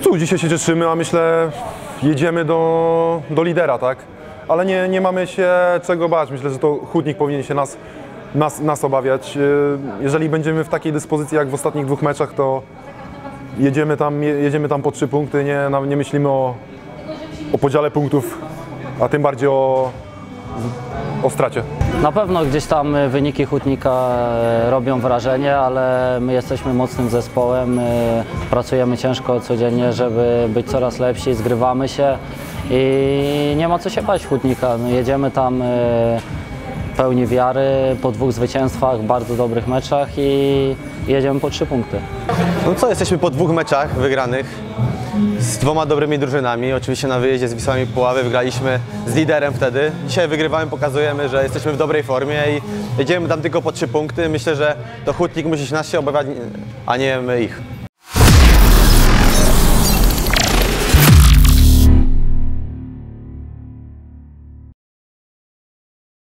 cóż, dzisiaj się cieszymy, a myślę, jedziemy do lidera, tak? Ale nie mamy się czego bać. Myślę, że to Hutnik powinien się nas obawiać. Jeżeli będziemy w takiej dyspozycji jak w ostatnich 2 meczach, to jedziemy tam po 3 punkty, nie myślimy o podziale punktów, a tym bardziej o stracie. Na pewno gdzieś tam wyniki Hutnika robią wrażenie, ale my jesteśmy mocnym zespołem, pracujemy ciężko codziennie, żeby być coraz lepsi, zgrywamy się i nie ma co się bać Hutnika. No, jedziemy tam pełni wiary po 2 zwycięstwach, bardzo dobrych meczach i jedziemy po 3 punkty. No co, jesteśmy po 2 meczach wygranych z 2 dobrymi drużynami. Oczywiście na wyjeździe z Wisłami Puławy wygraliśmy z liderem wtedy. Dzisiaj wygrywamy, pokazujemy, że jesteśmy w dobrej formie i jedziemy tam tylko po 3 punkty. Myślę, że to Hutnik musi się nas obawiać, a nie my ich.